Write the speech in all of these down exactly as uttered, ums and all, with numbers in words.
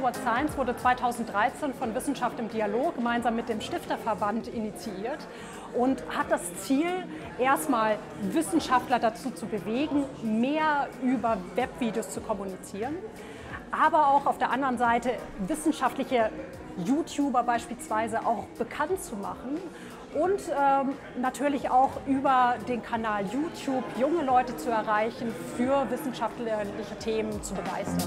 What Science wurde zweitausenddreizehn von Wissenschaft im Dialog gemeinsam mit dem Stifterverband initiiert und hat das Ziel, erstmal Wissenschaftler dazu zu bewegen, mehr über Webvideos zu kommunizieren, aber auch auf der anderen Seite wissenschaftliche YouTuber beispielsweise auch bekannt zu machen und ähm, natürlich auch über den Kanal YouTube junge Leute zu erreichen, für wissenschaftliche Themen zu begeistern.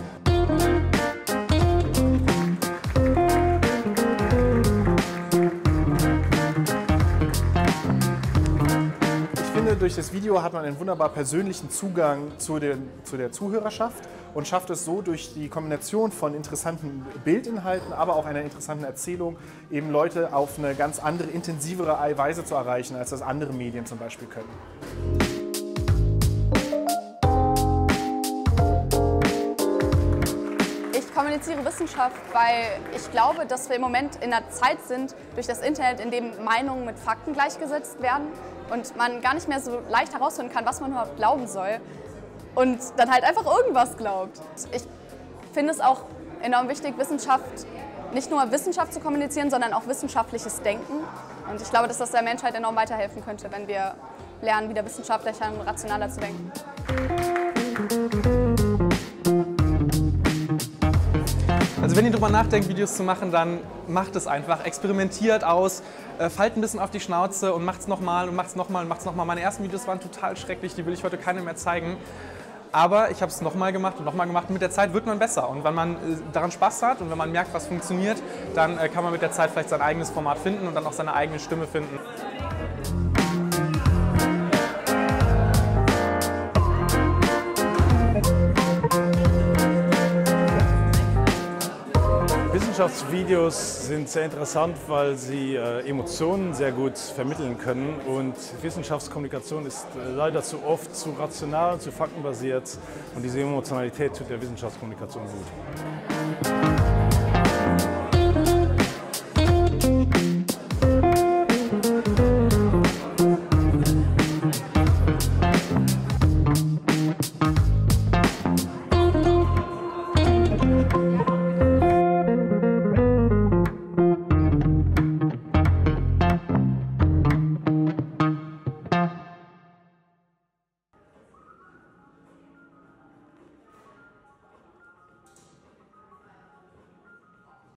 Ich finde, durch das Video hat man einen wunderbar persönlichen Zugang zu, den, zu der Zuhörerschaft und schafft es so durch die Kombination von interessanten Bildinhalten, aber auch einer interessanten Erzählung, eben Leute auf eine ganz andere, intensivere Weise zu erreichen, als das andere Medien zum Beispiel können. Ich kommuniziere Wissenschaft, weil ich glaube, dass wir im Moment in einer Zeit sind, durch das Internet, in dem Meinungen mit Fakten gleichgesetzt werden und man gar nicht mehr so leicht herausfinden kann, was man überhaupt glauben soll und dann halt einfach irgendwas glaubt. Ich finde es auch enorm wichtig, Wissenschaft, nicht nur Wissenschaft zu kommunizieren, sondern auch wissenschaftliches Denken. Und ich glaube, dass das der Menschheit enorm weiterhelfen könnte, wenn wir lernen, wieder wissenschaftlicher und rationaler zu denken. Also wenn ihr darüber nachdenkt, Videos zu machen, dann macht es einfach, experimentiert aus, äh, fallt ein bisschen auf die Schnauze und macht es nochmal und macht es nochmal und macht es nochmal. Meine ersten Videos waren total schrecklich, die will ich heute keinem mehr zeigen. Aber ich habe es nochmal gemacht und nochmal gemacht und mit der Zeit wird man besser. Und wenn man äh, daran Spaß hat und wenn man merkt, was funktioniert, dann äh, kann man mit der Zeit vielleicht sein eigenes Format finden und dann auch seine eigene Stimme finden. Wissenschaftsvideos sind sehr interessant, weil sie äh, Emotionen sehr gut vermitteln können und Wissenschaftskommunikation ist äh, leider zu oft zu rational, zu faktenbasiert und diese Emotionalität tut der Wissenschaftskommunikation gut.